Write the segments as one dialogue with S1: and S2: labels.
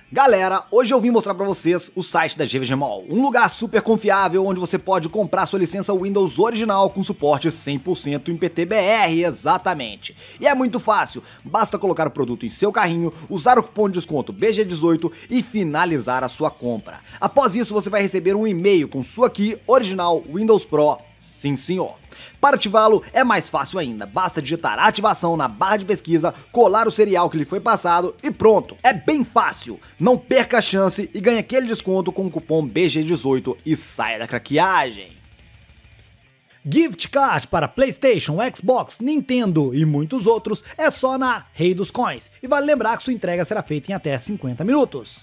S1: Galera, hoje eu vim mostrar pra vocês o site da GVG Mall, um lugar super confiável onde você pode comprar sua licença Windows original com suporte 100% em PTBR, exatamente. E é muito fácil, basta colocar o produto em seu carrinho, usar o cupom de desconto BG18 e finalizar a sua compra. Após isso você vai receber um e-mail com sua key original Windows Pro, sim senhor. Para ativá-lo é mais fácil ainda, basta digitar ativação na barra de pesquisa, colar o serial que lhe foi passado e pronto. É bem fácil, não perca a chance e ganhe aquele desconto com o cupom BG18 e saia da craqueagem. Gift Card para PlayStation, Xbox, Nintendo e muitos outros é só na Rei dos Coins. E vale lembrar que sua entrega será feita em até 50 minutos.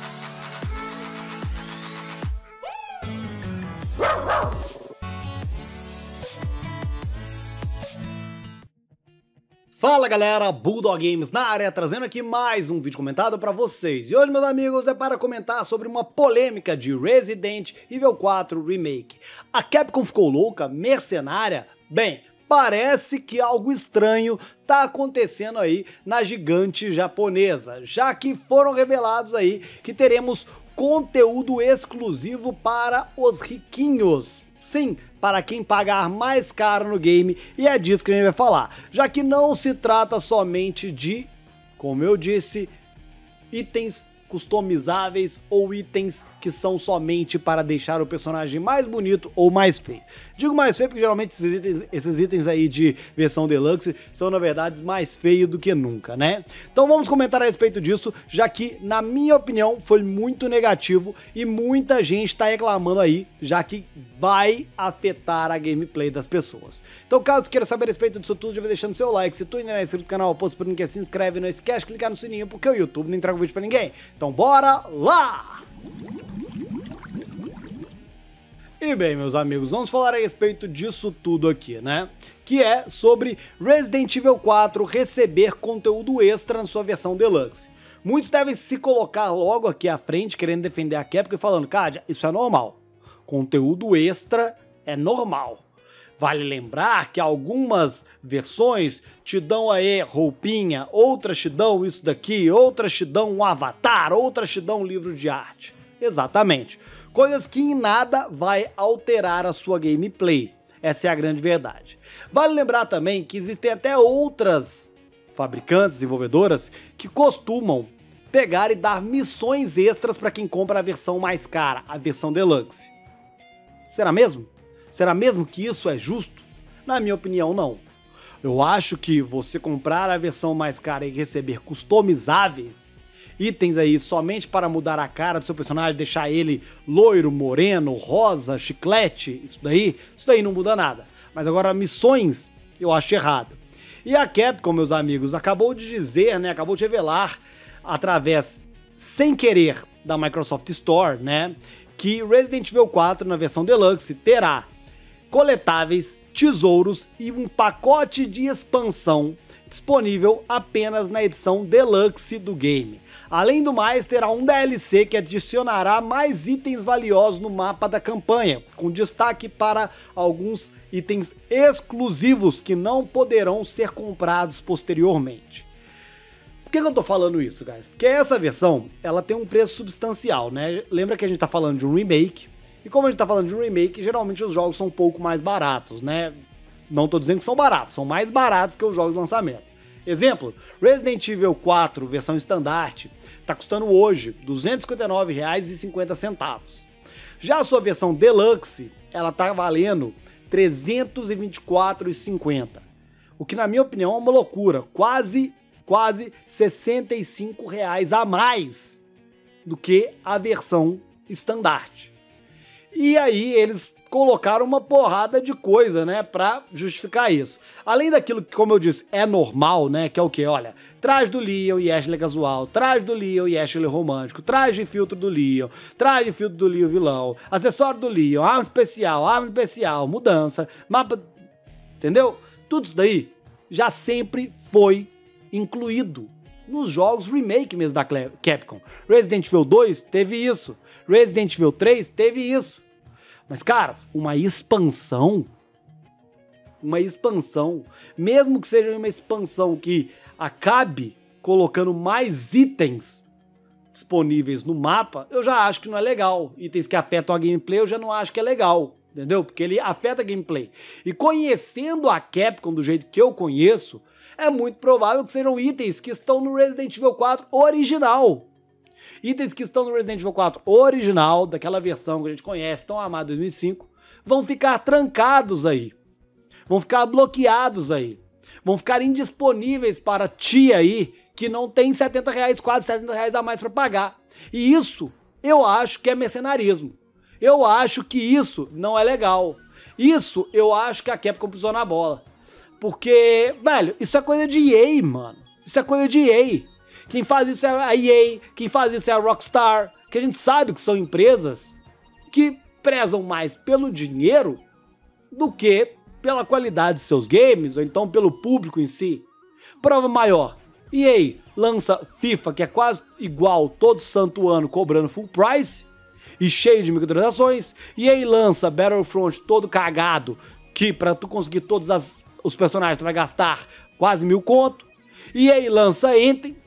S1: Fala galera, Bulldog Games na área, trazendo aqui mais um vídeo comentado pra vocês. E hoje, meus amigos, é para comentar sobre uma polêmica de Resident Evil 4 Remake. A Capcom ficou louca, mercenária? Bem, parece que algo estranho tá acontecendo aí na gigante japonesa, já que foram revelados aí que teremos conteúdo exclusivo para os riquinhos. Sim, para quem pagar mais caro no game, e é disso que a gente vai falar, já que não se trata somente de, como eu disse, itens customizáveis ou itens que são somente para deixar o personagem mais bonito ou mais feio. Digo mais feio porque geralmente esses itens aí de versão deluxe são na verdade mais feios do que nunca, né? Então vamos comentar a respeito disso, já que na minha opinião foi muito negativo e muita gente está reclamando aí, já que vai afetar a gameplay das pessoas. Então caso queira saber a respeito disso tudo, já vai deixando seu like, se tu ainda não é inscrito no canal, posto por ninguém, se inscreve, não esquece de clicar no sininho porque o YouTube não entrega o vídeo pra ninguém. Então bora lá! E bem, meus amigos, vamos falar a respeito disso tudo aqui, né? Que é sobre Resident Evil 4 receber conteúdo extra na sua versão Deluxe. Muitos devem se colocar logo aqui à frente, querendo defender a Capcom e falando, cara, isso é normal. Conteúdo extra é normal. Vale lembrar que algumas versões te dão aí roupinha, outras te dão isso daqui, outras te dão um avatar, outras te dão um livro de arte. Exatamente. Coisas que em nada vai alterar a sua gameplay. Essa é a grande verdade. Vale lembrar também que existem até outras fabricantes, desenvolvedoras, que costumam pegar e dar missões extras para quem compra a versão mais cara, a versão Deluxe. Será mesmo? Será mesmo que isso é justo? Na minha opinião, não. Eu acho que você comprar a versão mais cara e receber customizáveis, itens aí somente para mudar a cara do seu personagem, deixar ele loiro, moreno, rosa, chiclete, isso daí não muda nada. Mas agora missões, eu acho errado. E a Capcom, meus amigos, acabou de dizer, né, acabou de revelar, através, sem querer, da Microsoft Store, né, que Resident Evil 4 na versão Deluxe terá coletáveis, tesouros e um pacote de expansão disponível apenas na edição Deluxe do game. Além do mais, terá um DLC que adicionará mais itens valiosos no mapa da campanha, com destaque para alguns itens exclusivos que não poderão ser comprados posteriormente. Por que eu tô falando isso, guys? Porque essa versão, ela tem um preço substancial, né? Lembra que a gente tá falando de um remake, e como a gente tá falando de um remake, geralmente os jogos são um pouco mais baratos, né? Não tô dizendo que são baratos, são mais baratos que os jogos de lançamento. Exemplo, Resident Evil 4, versão estandarte, tá custando hoje R$ 259,50. Já a sua versão Deluxe, ela tá valendo R$ 324,50. O que na minha opinião é uma loucura, quase R$ 65 a mais do que a versão estandarte. E aí eles colocaram uma porrada de coisa, né, pra justificar isso. Além daquilo que, como eu disse, é normal, né, que é o que? Olha, traje do Leon e Ashley casual, traje do Leon e Ashley romântico, traje de filtro do Leon, traje de filtro do Leon vilão, acessório do Leon, arma especial, mudança, mapa, entendeu? Tudo isso daí já sempre foi incluído nos jogos remake mesmo da Capcom. Resident Evil 2 teve isso, Resident Evil 3 teve isso. Mas, caras, uma expansão, mesmo que seja uma expansão que acabe colocando mais itens, disponíveis no mapa, eu já acho que não é legal. Itens que afetam a gameplay eu já não acho que é legal, entendeu? Porque ele afeta a gameplay. E conhecendo a Capcom do jeito que eu conheço, é muito provável que sejam itens que estão no Resident Evil 4 original. Itens que estão no Resident Evil 4 original, daquela versão que a gente conhece, tão amada 2005, vão ficar trancados aí. Vão ficar bloqueados aí. Vão ficar indisponíveis para ti aí, que não tem R$70, quase R$70 a mais para pagar. E isso, eu acho que é mercenarismo. Eu acho que isso não é legal. Isso, eu acho que a Capcom pisou na bola. Porque, velho, isso é coisa de EA, mano. Isso é coisa de EA. Quem faz isso é a EA, quem faz isso é a Rockstar, que a gente sabe que são empresas que prezam mais pelo dinheiro do que pela qualidade de seus games, ou então pelo público em si. Prova maior, EA lança FIFA, que é quase igual todo santo ano, cobrando full price e cheio de microtransações. EA lança Battlefront todo cagado, que pra tu conseguir todos os personagens tu vai gastar quase 1.000 conto. EA lança Anthem.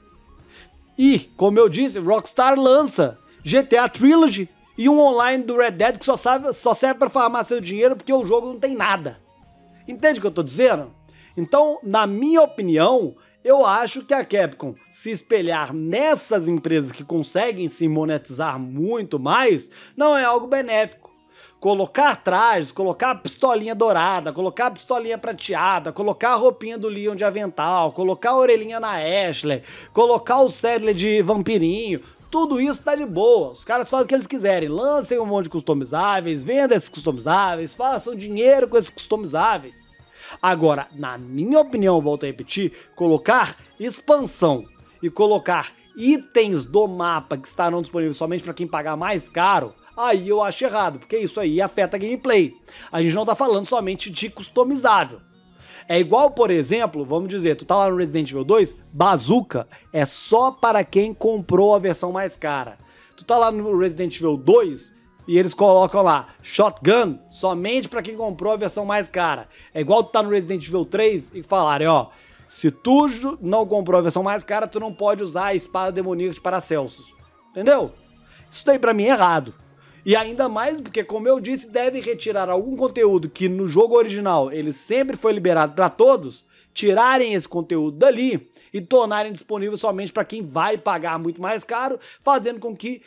S1: E, como eu disse, Rockstar lança GTA Trilogy e um online do Red Dead que só serve pra farmar seu dinheiro porque o jogo não tem nada. Entende o que eu tô dizendo? Então, na minha opinião, eu acho que a Capcom se espelhar nessas empresas que conseguem se monetizar muito mais não é algo benéfico. Colocar trajes, colocar pistolinha dourada, colocar pistolinha prateada, colocar a roupinha do Leon de avental, colocar a orelhinha na Ashley, colocar o Sadler de vampirinho, tudo isso tá de boa. Os caras fazem o que eles quiserem, lancem um monte de customizáveis, vendam esses customizáveis, façam dinheiro com esses customizáveis. Agora, na minha opinião, volto a repetir, colocar expansão e colocar itens do mapa que estarão disponíveis somente para quem pagar mais caro, aí eu acho errado, porque isso aí afeta a gameplay. A gente não tá falando somente de customizável. É igual, por exemplo, vamos dizer, tu tá lá no Resident Evil 2, Bazooka é só para quem comprou a versão mais cara. Tu tá lá no Resident Evil 2 e eles colocam lá Shotgun somente para quem comprou a versão mais cara. É igual tu tá no Resident Evil 3 e falarem, ó, se tu não comprou a versão mais cara, tu não pode usar a espada demoníaca de Paracelsus. Entendeu? Isso daí pra mim é errado. E ainda mais porque, como eu disse, deve retirar algum conteúdo que no jogo original ele sempre foi liberado para todos, tirarem esse conteúdo dali e tornarem disponível somente para quem vai pagar muito mais caro, fazendo com que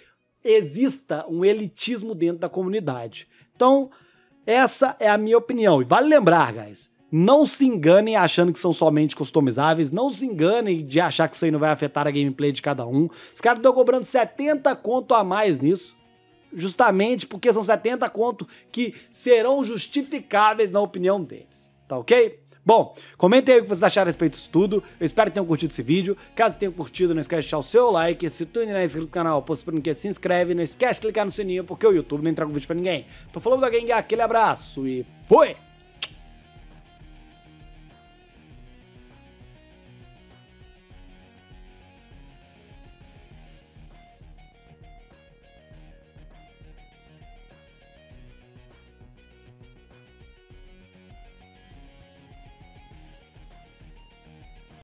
S1: exista um elitismo dentro da comunidade. Então, essa é a minha opinião. E vale lembrar, guys, não se enganem achando que são somente customizáveis, não se enganem de achar que isso aí não vai afetar a gameplay de cada um. Os caras estão cobrando 70 conto a mais nisso. Justamente porque são 70 conto que serão justificáveis na opinião deles, tá ok? Bom, comentem aí o que vocês acharam a respeito disso tudo, eu espero que tenham curtido esse vídeo. Caso tenham curtido, não esquece de deixar o seu like, se tu ainda não é inscrito no canal, possivelmente que se inscreve, não esquece de clicar no sininho porque o YouTube não entrega o vídeo pra ninguém. Tô falando da Gang, aquele abraço e fui!